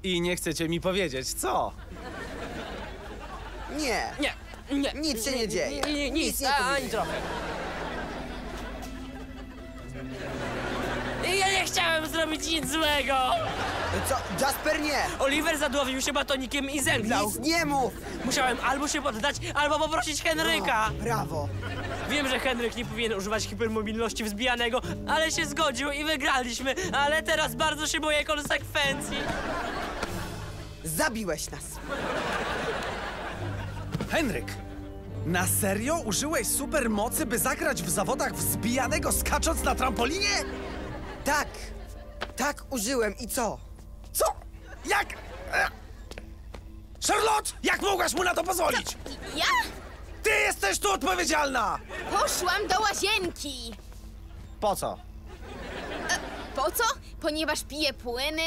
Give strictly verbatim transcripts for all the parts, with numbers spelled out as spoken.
I nie chcecie mi powiedzieć, co? Nie. Nie, nie. Nic się nie dzieje. Nie, nie, nic, Nic nie a, powinno. ani trochę. Ja nie chciałem zrobić nic złego! Co? Jasper, nie! Oliver zadławił się batonikiem i zemdlał. Nic nie mów! Musiałem albo się poddać, albo poprosić Henryka. O, brawo! Wiem, że Henryk nie powinien używać hipermobilności wzbijanego, ale się zgodził i wygraliśmy. Ale teraz bardzo się boję konsekwencji. Zabiłeś nas! Henryk! Na serio użyłeś supermocy, by zagrać w zawodach wzbijanego skacząc na trampolinie? Tak! Tak użyłem i co? Co? Jak? E? Charlotte! Jak mogłaś mu na to pozwolić? Ja? Ty jesteś tu odpowiedzialna! Poszłam do łazienki. Po co? Po co? Ponieważ piję płyny.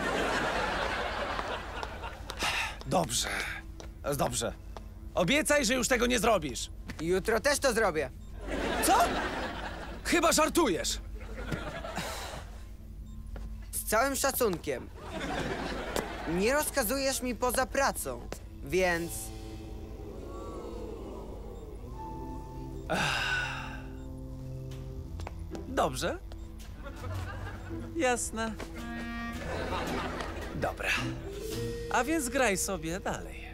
Dobrze. Dobrze. Obiecaj, że już tego nie zrobisz. Jutro też to zrobię. Co? Chyba żartujesz. Z całym szacunkiem. Nie rozkazujesz mi poza pracą, więc... Dobrze. Jasne. Dobra. A więc graj sobie dalej.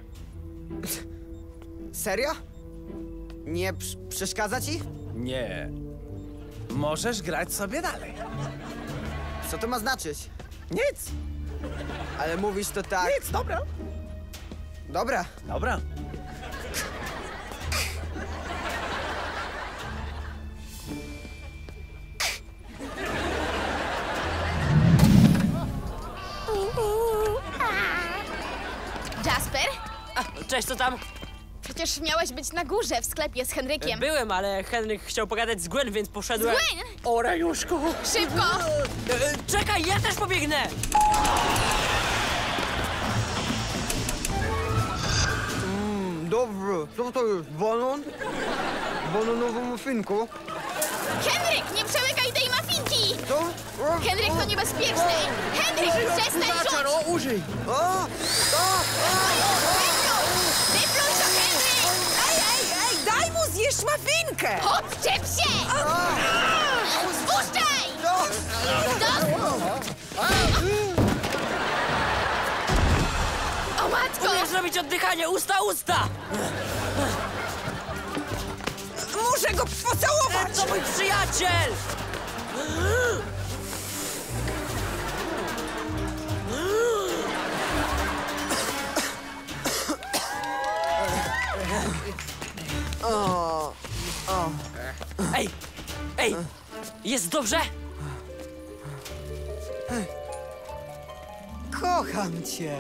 Serio? Nie przy- przeszkadza ci? Nie. Możesz grać sobie dalej. Co to ma znaczyć? Nic. Ale mówisz to tak... Nic, dobra. Dobra. Dobra. Jasper? A, cześć, co tam? Przecież miałeś być na górze w sklepie z Henrykiem. Byłem, ale Henryk chciał pogadać z Gwen, więc poszedłem... Gwen! O, rajuszku! Szybko! E, czekaj, ja też pobiegnę! Dobry. Co to jest? Balon? Balonowy muffinku? Henryk, nie przełykaj tej mafinki! Co? O, Henryk, to niebezpieczne! Henryk, przestań rzuć! użyj! O! O! Wypluj to, Henryk! Ej, ej, ej, daj mu zjeść mafinkę! Odczep się! Spuszczaj! O matko! Umiesz zrobić oddychanie usta, usta! Muszę go pocałować! To mój przyjaciel! O! O! Ej! Ej! Jest dobrze? Kocham cię!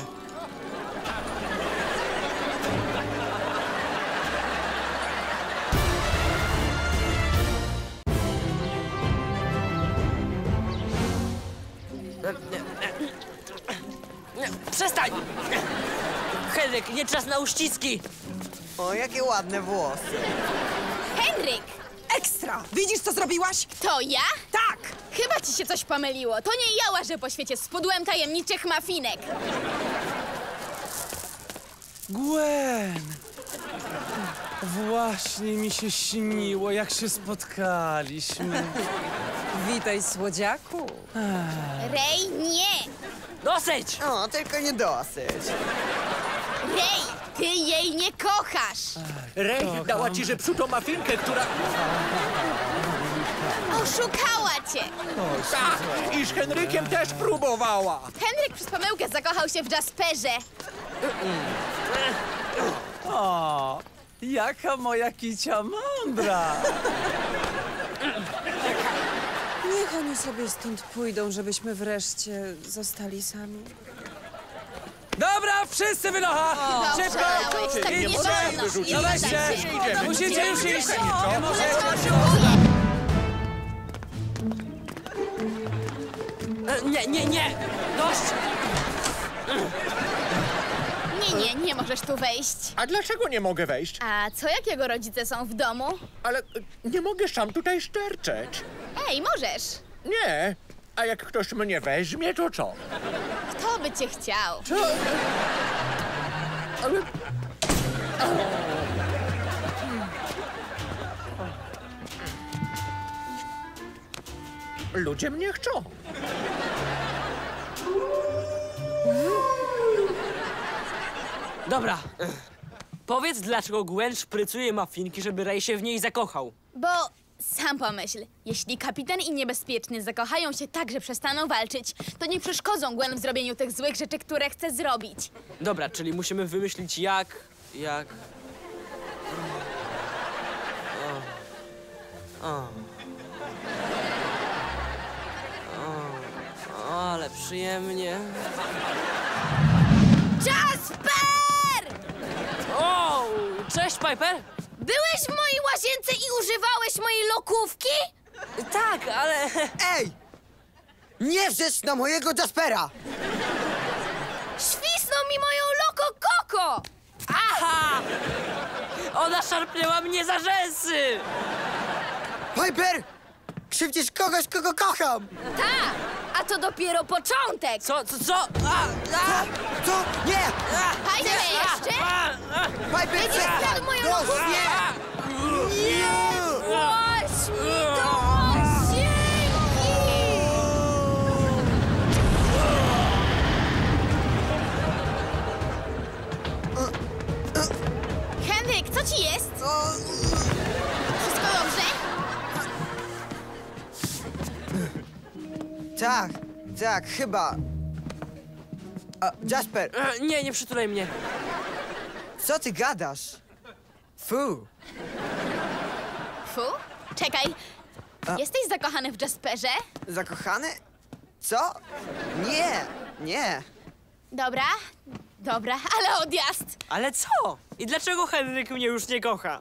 Przestań! Henryk, nie czas na uściski! O, jakie ładne włosy! Henryk! Ekstra! Widzisz, co zrobiłaś? To ja? Tak! Chyba ci się coś pomyliło. To nie ja łażę po świecie z pudłem tajemniczych mafinek. Gwen! Właśnie mi się śniło, jak się spotkaliśmy. Witaj, słodziaku. Rej, nie! Dosyć! O, tylko nie dosyć. Rej, ty jej nie kochasz! Rej dała ci zepsutą mafinkę, która... Oszukała cię! Tak, i z Henrykiem też próbowała. Henryk przez pomyłkę zakochał się w Jasperze. O, jaka moja kicia mądra! Niech oni sobie stąd pójdą, żebyśmy wreszcie zostali sami. Dobra, wszyscy wynocha! Dobrze, Szybko! Alex, tak nie Idźcie! wolno. Nie Dawajcie! daj się. Idziemy. Musicie już iść! Nie możecie! E, Nie, nie, nie! Dość! Nie, nie, nie możesz tu wejść. A dlaczego nie mogę wejść? A co jak jego rodzice są w domu? Ale y, nie mogę sam tutaj szczerczeć. Ej, możesz. Nie. A jak ktoś mnie weźmie, to co? Kto? Kto by cię chciał? Ale... Ludzie mnie chcą. Dobra. Powiedz, dlaczego Gwen szprycuje mafinki, żeby Ray się w niej zakochał. Bo sam pomyśl, jeśli kapitan i niebezpieczny zakochają się tak, że przestaną walczyć, to nie przeszkodzą Gwen w zrobieniu tych złych rzeczy, które chce zrobić. Dobra, czyli musimy wymyślić jak... jak... O. O. O. Ale przyjemnie. Jasper! O! Cześć, Piper! Byłeś w mojej łazience i używałeś mojej lokówki? Tak, ale... Ej! Nie wrzesz na mojego Jaspera! Świsnął mi moją loko koko! Aha! Ona szarpnęła mnie za rzęsy! Piper! Krzywdzisz kogoś, kogo kocham! Tak, a to dopiero początek! Co, co, co? A, a, Co? Nie! a, Fajne jeszcze? a, a, Piper, Będziesz przestań! kradł moją Dość, lokówkę! nie! Nie! Łaś mi do łazienki! Henryk, co ci jest? Wszystko dobrze? Tak, tak, chyba. A, Jasper, a. Nie, nie przytulaj mnie. co ty gadasz? Fu. Fu? Czekaj. Jesteś zakochany w Jasperze? Zakochany? Co? Nie, nie. Dobra, dobra, ale odjazd. Ale co? I dlaczego Henryk mnie już nie kocha?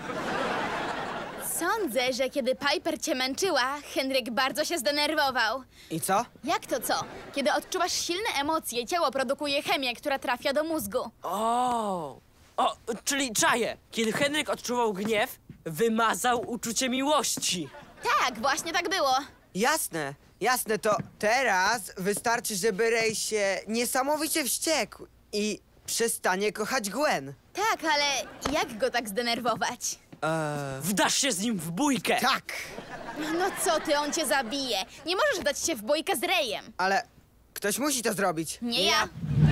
Sądzę, że kiedy Piper cię męczyła, Henryk bardzo się zdenerwował. I co? Jak to co? Kiedy odczuwasz silne emocje, ciało produkuje chemię, która trafia do mózgu. O, o, czyli czaję. Kiedy Henryk odczuwał gniew, wymazał uczucie miłości. Tak, właśnie tak było. Jasne, jasne, to teraz wystarczy, żeby Ray się niesamowicie wściekł i przestanie kochać Gwen. Tak, ale jak go tak zdenerwować? Eee, Wdasz się z nim w bójkę. tak, No co ty, on cię zabije. Nie możesz dać się w bójkę z Rayem. ale ktoś musi to zrobić. Nie ja.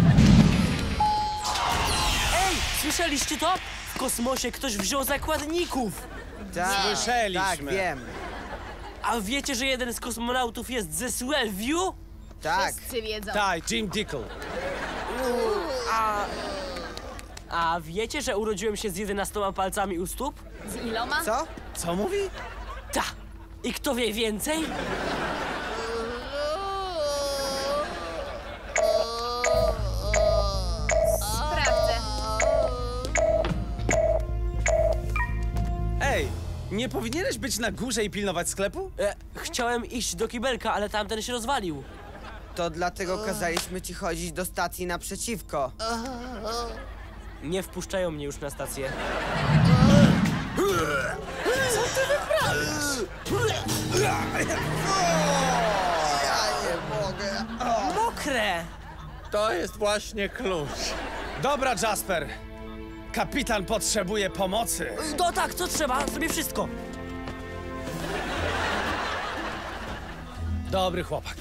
Ej, słyszeliście to? W kosmosie ktoś wziął zakładników. Tak, Słyszeliśmy. tak, wiem. A wiecie, że jeden z kosmonautów jest ze Swellview? Tak. Wszyscy wiedzą. Tak, Jim Dickle. A... A wiecie, że urodziłem się z jedenastoma palcami u stóp? Z iloma? Co? Co mówi? Ta. I kto wie więcej? Sprawdzę. Ej, nie powinieneś być na górze i pilnować sklepu? E, chciałem iść do kibelka, ale tamten się rozwalił. To dlatego kazaliśmy ci chodzić do stacji naprzeciwko. Nie wpuszczają mnie już na stację. Mokre! To jest właśnie klucz. Dobra, Jasper. Kapitan potrzebuje pomocy. No tak, co trzeba? Zrobię wszystko. Dobry chłopak.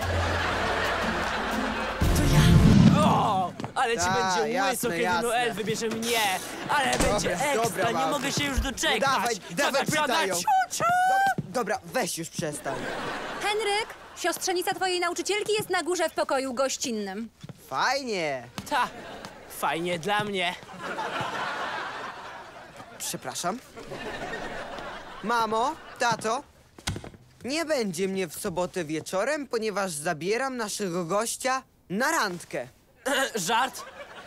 O, ale ci Ta, będzie jasne, łyso, kiedy jasne. Noel wybierze mnie. Ale będzie ekstra, dobra, nie Małpi. mogę się już doczekać. Dawaj, dawaj, Zobacz, ona pytaj ją. ciu, ciu. Dobra, dobra, weź już przestań. Henryk, siostrzenica twojej nauczycielki jest na górze w pokoju gościnnym. Fajnie. Ta, fajnie dla mnie. Przepraszam. Mamo, tato, nie będzie mnie w sobotę wieczorem, ponieważ zabieram naszego gościa na randkę. Żart?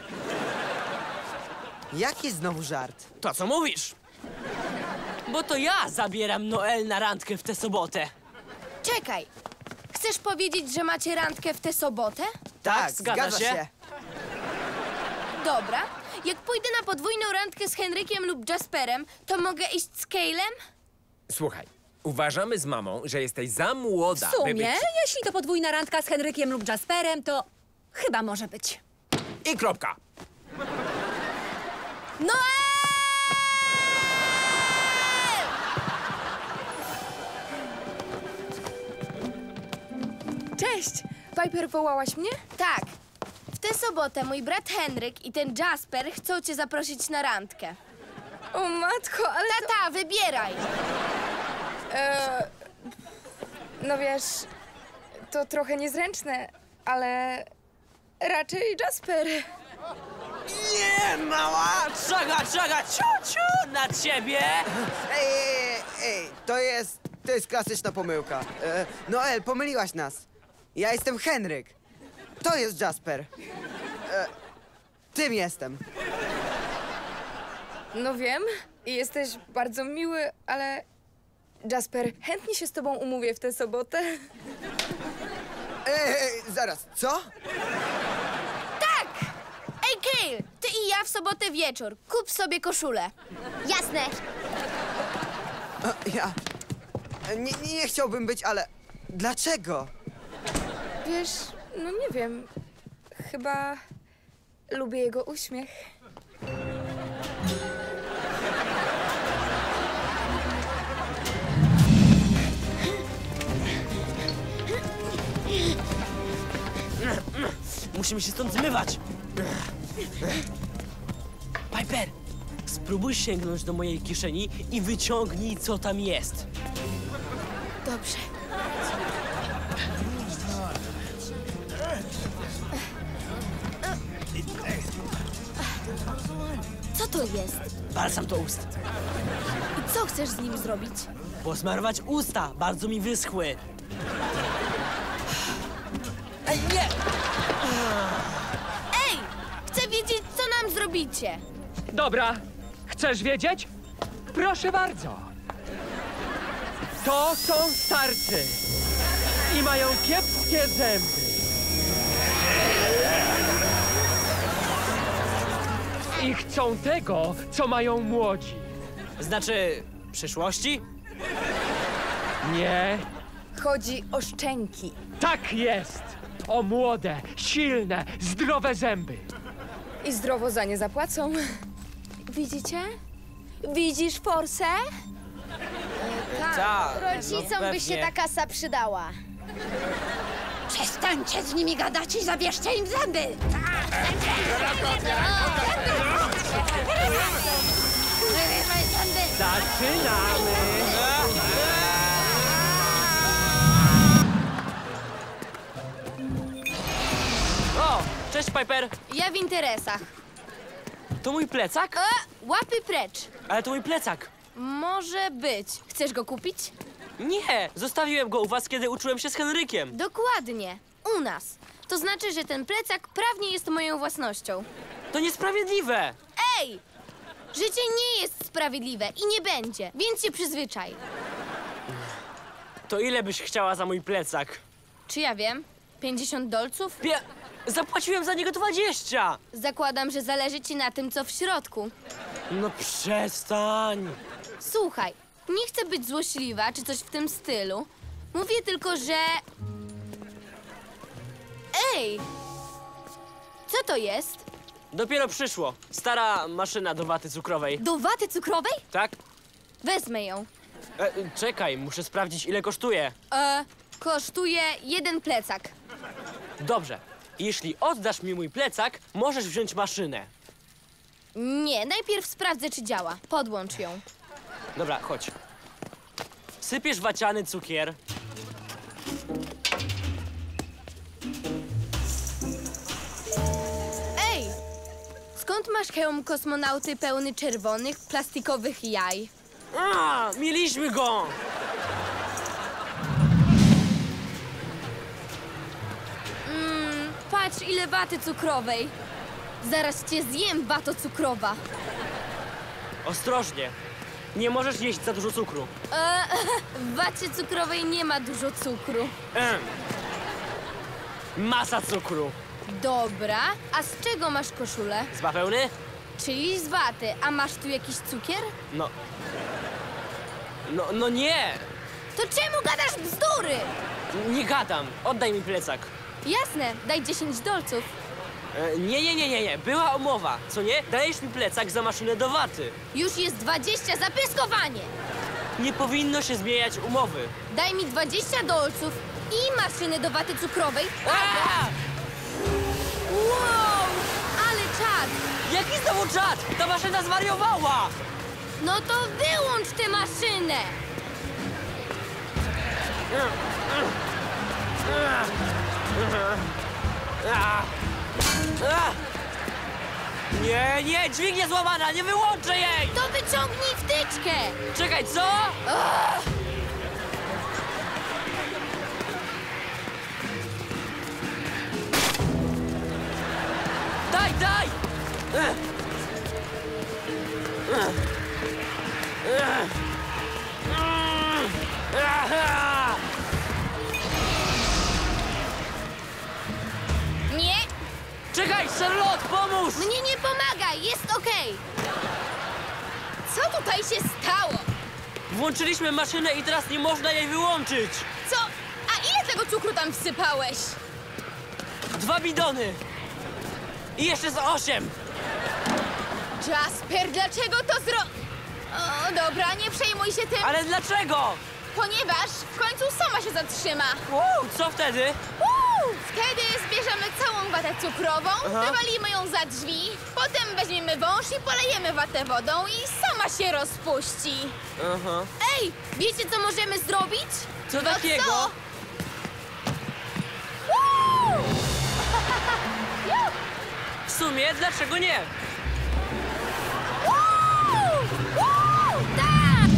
Jaki znowu żart? To co mówisz? Bo to ja zabieram Noel na randkę w tę sobotę. Czekaj, chcesz powiedzieć, że macie randkę w tę sobotę? Tak, zgadza się. Dobra. Jak pójdę na podwójną randkę z Henrykiem lub Jasperem, to mogę iść z Calem? Słuchaj, uważamy z mamą, że jesteś za młoda, W by sumie, być... jeśli to podwójna randka z Henrykiem lub Jasperem, to Chyba może być. I kropka. Noel! Cześć! Piper, wołałaś mnie? Tak. W tę sobotę mój brat Henryk i ten Jasper chcą cię zaprosić na randkę. O matko, ale to... Tata, wybieraj! E, no wiesz, to trochę niezręczne, ale raczej Jasper. Nie, mała! Czaga, czaga, ciu, ciu, na ciebie! Ej, ej, ej, to jest, to jest klasyczna pomyłka. E, Noel, pomyliłaś nas. Ja jestem Henryk. To jest Jasper. E, tym jestem. No wiem, i jesteś bardzo miły, ale Jasper, chętnie się z tobą umówię w tę sobotę. Ej, ej, zaraz, co? Tak! Ej, Kale, ty i ja w sobotę wieczór. Kup sobie koszulę. Jasne. E, ja... Nie, nie chciałbym być, ale... Dlaczego? Wiesz, no nie wiem, chyba lubię jego uśmiech. Musimy się stąd zmywać. Piper, spróbuj sięgnąć do mojej kieszeni i wyciągnij, co tam jest. Dobrze. Co to jest? Balsam do ust. I co chcesz z nim zrobić? Posmarować usta, bardzo mi wyschły. Ej, nie! Ej! Chcę wiedzieć, co nam zrobicie. Dobra, chcesz wiedzieć? Proszę bardzo. To są starcy i mają kiepskie zęby. I chcą tego, co mają młodzi. Znaczy, przyszłości? Nie, Chodzi o szczęki. tak jest. O młode, silne, zdrowe zęby. I zdrowo za nie zapłacą. Widzicie? Widzisz forsę? Tak. Rodzicom by się ta kasa przydała. Przestańcie z nimi gadać i zabierzcie im zęby! Zaczynamy. O, cześć, Piper. Ja w interesach. To mój plecak? E, łapy precz. Ale to mój plecak. Może być. Chcesz go kupić? Nie, zostawiłem go u was, kiedy uczyłem się z Henrykiem. Dokładnie. U nas. To znaczy, że ten plecak prawnie jest moją własnością. To niesprawiedliwe. Ej! Życie nie jest sprawiedliwe i nie będzie, więc się przyzwyczaj. To ile byś chciała za mój plecak? Czy ja wiem? pięćdziesiąt dolców? Pie... Zapłaciłem za niego dwadzieścia. Zakładam, że zależy ci na tym, co w środku. No przestań. Słuchaj, nie chcę być złośliwa czy coś w tym stylu. Mówię tylko, że... Ej! Co to jest? Dopiero przyszło. Stara maszyna do waty cukrowej. Do waty cukrowej? Tak? Wezmę ją. E, czekaj, muszę sprawdzić, ile kosztuje. E, kosztuje jeden plecak. Dobrze. Jeśli oddasz mi mój plecak, możesz wziąć maszynę. Nie, najpierw sprawdzę, czy działa. Podłącz ją. Dobra, chodź. Sypiesz waciany cukier. Ej! Skąd masz hełm kosmonauty pełny czerwonych, plastikowych jaj? A, mieliśmy go! Mmm, patrz ile waty cukrowej. Zaraz cię zjem, wato cukrowa. Ostrożnie. Nie możesz jeść za dużo cukru. E, w wacie cukrowej nie ma dużo cukru. Em. Masa cukru. Dobra, a z czego masz koszulę? Z bawełny? Czyli z waty, a masz tu jakiś cukier? No. No, no nie! To czemu gadasz bzdury? Nie gadam. Oddaj mi plecak. Jasne, daj dziesięć dolców. E, nie, nie, nie, nie, nie. Była umowa, co nie? Dajesz mi plecak za maszynę do waty. Już jest dwadzieścia za pyskowanie. Nie powinno się zmieniać umowy. Daj mi dwadzieścia dolców i maszyny do waty cukrowej. A! Wow, ale czad. Jaki znowu czad? Ta maszyna zwariowała! No to wyłącz tę maszynę. A! A! Nie, nie, dźwignia złamana, nie wyłączę jej! To wyciągnij wtyczkę. Czekaj, co? Daj, daj! Ech. Ech. Ech. Aha! Nie, Czekaj, Charlotte, pomóż! mnie nie pomagaj, jest okej. Co tutaj się stało? Włączyliśmy maszynę i teraz nie można jej wyłączyć! Co? A ile tego cukru tam wsypałeś? Dwa bidony! I jeszcze z osiem! Jasper, dlaczego to zro... O, dobra, nie przejmuj się tym, Ale dlaczego? ponieważ w końcu sama się zatrzyma. Uuu, co wtedy? Uuu, wtedy zbierzemy całą watę cukrową, Aha. wywalimy ją za drzwi, potem weźmiemy wąż i polejemy watę wodą i sama się rozpuści. Aha. Ej, wiecie co możemy zrobić? Co No takiego? co? Uuu! W sumie, dlaczego nie? Uuu! Uuu! Tak!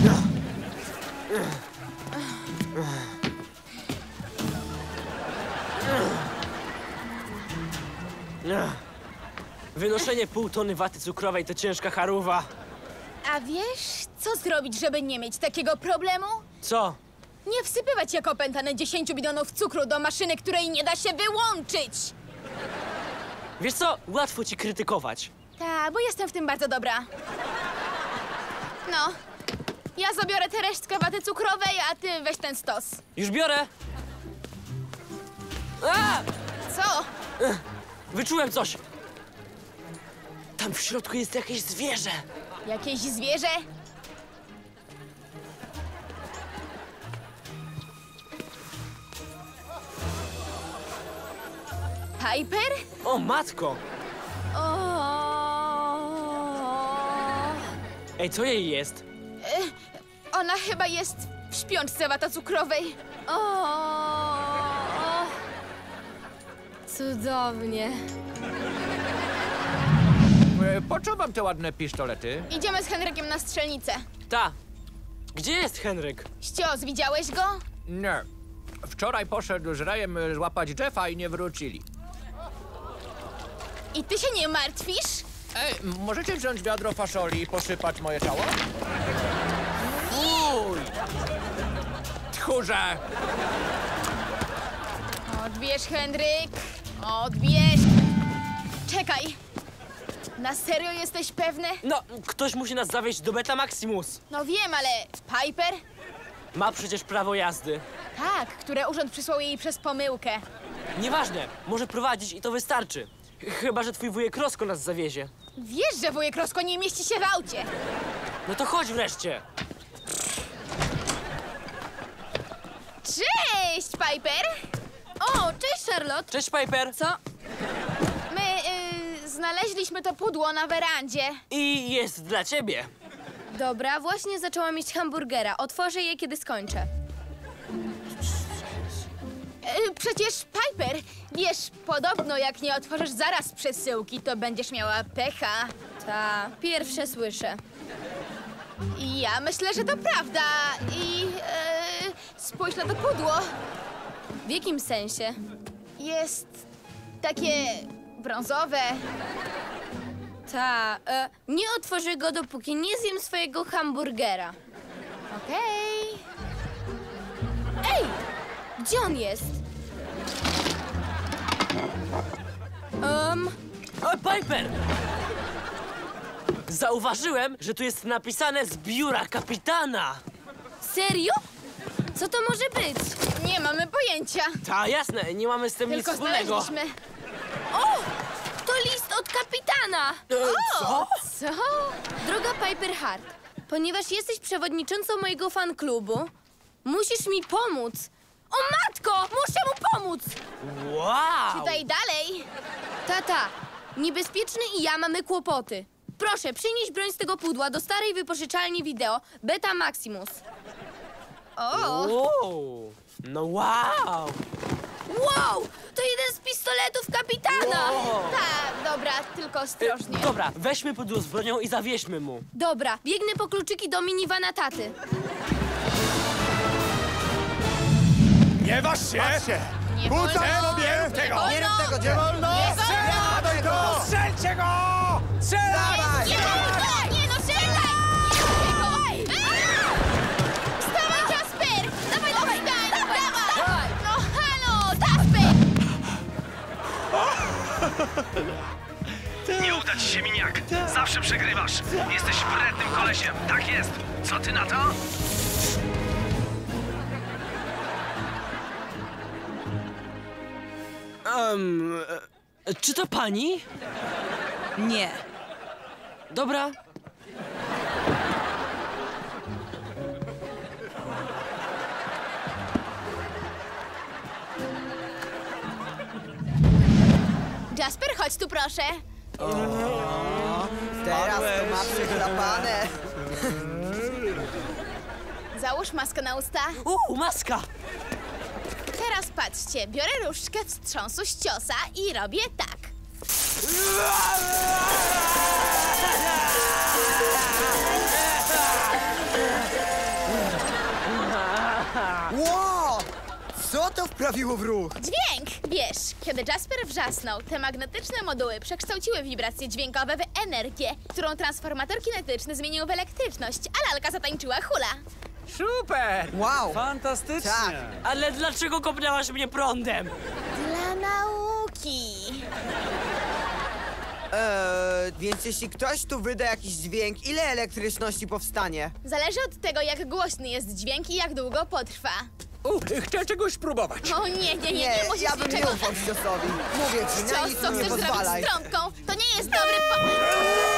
Ech. Wynoszenie pół tony waty cukrowej to ciężka charuwa. A wiesz, co zrobić, żeby nie mieć takiego problemu? Co? Nie wsypywać jak opętane dziesięć bidonów cukru do maszyny, której nie da się wyłączyć. Wiesz co? Łatwo ci krytykować. Tak, bo jestem w tym bardzo dobra. No, ja zabiorę tę resztkę waty cukrowej, a ty weź ten stos. Już biorę. A! Co? Wyczułem coś. Tam w środku jest jakieś zwierzę. Jakieś zwierzę? Piper? O, matko! O. Ej, co jej jest? Ona chyba jest w śpiączce wata cukrowej. O. Cudownie. E, Po co wam te ładne pisztolety? Idziemy z Henrykiem na strzelnicę. Ta. Gdzie jest Henryk? Ścios, widziałeś go? Nie. Wczoraj poszedł z Rejem e, złapać Jeffa i nie wrócili. I ty się nie martwisz? Ej, m- możecie wziąć wiadro faszoli i posypać moje ciało? Uj! Tchórze! Odbierz, Henryk. Odbierz. Czekaj. Na serio jesteś pewny? No, ktoś musi nas zawieźć do Beta Maximus. No wiem, ale Piper? Ma przecież prawo jazdy. Tak, które urząd przysłał jej przez pomyłkę. Nieważne, może prowadzić i to wystarczy. Ch- Chyba, że twój wujek Rosko nas zawiezie. Wiesz, że wujek Rosko nie mieści się w aucie. No to chodź wreszcie. Cześć, Piper! O, cześć Charlotte. Cześć, Piper. Co? My y, znaleźliśmy to pudło na werandzie. I jest dla ciebie. Dobra, właśnie zaczęłam jeść hamburgera. Otworzę je, kiedy skończę. Y, przecież, Piper, wiesz, podobno jak nie otworzysz zaraz przesyłki, to będziesz miała pecha. Ta, pierwsze słyszę. I ja myślę, że to prawda. I y, spójrz na to pudło. W jakim sensie? Jest takie brązowe. Ta, e, nie otworzę go, dopóki nie zjem swojego hamburgera. Okej. Ej! Gdzie on jest? Um, O, Piper! Zauważyłem, że tu jest napisane z biura kapitana. serio? Co to może być? Nie mamy pojęcia. Ta, jasne, nie mamy z tym Tylko nic wspólnego. znaleźliśmy. O! To list od kapitana! Co? Co? Droga Piper Hart, ponieważ jesteś przewodniczącą mojego fanklubu, musisz mi pomóc. O matko! Muszę mu pomóc! Wow! Tutaj dalej. Tata, Niebezpieczny i ja mamy kłopoty. Proszę, przynieś broń z tego pudła do starej wypożyczalni wideo Beta Maximus. O! Wow! No wow! Wow! To jeden z pistoletów kapitana! Wow. Tak, dobra, tylko ostrożnie. E, dobra, weźmy pudło z bronią i zawieźmy mu. Dobra, biegnę po kluczyki do minivana taty. Nie waż się! Patrzcie! Nie Kucaj wolno! sobie! Tego! Nie rób tego, Nie Jeff! wolno! Nie wolno! Strzelaj go! Strzelcie go! Strzelaj! Nie wolno! Nie no, czekaj! Nie tego! Wstawaj, Jasper! Dawaj, dawaj, dawaj! Dawaj! No halo, Jasper! Nie uda ci się, miniak! Zawsze przegrywasz! Jesteś wrednym kolesiem, tak jest! Co ty na to? Um, e, czy to pani? Nie. Dobra. Jasper, chodź tu proszę. Teraz to ma przechlapane. Załóż maskę na usta. Uuu, maska! Teraz patrzcie, biorę różdżkę wstrząsu z ciosa i robię tak. Ło! Co to wprawiło w ruch? Dźwięk! Wiesz, kiedy Jasper wrzasnął, te magnetyczne moduły przekształciły wibracje dźwiękowe w energię, którą transformator kinetyczny zmienił w elektryczność, a lalka zatańczyła hula. Super! Wow! Fantastycznie! Tak. Ale dlaczego kopnęłaś mnie prądem? Dla nauki. Eee, więc jeśli ktoś tu wyda jakiś dźwięk, ile elektryczności powstanie? Zależy od tego, jak głośny jest dźwięk i jak długo potrwa. U, chcę czegoś spróbować. O nie, nie, nie, nie, Nie, musisz ja bym nie niczego... ufał ciosowi. Mówię ci, na Cios, nic co mi nie chcesz pozwalaj. zrobić z trąbką? To nie jest dobry po...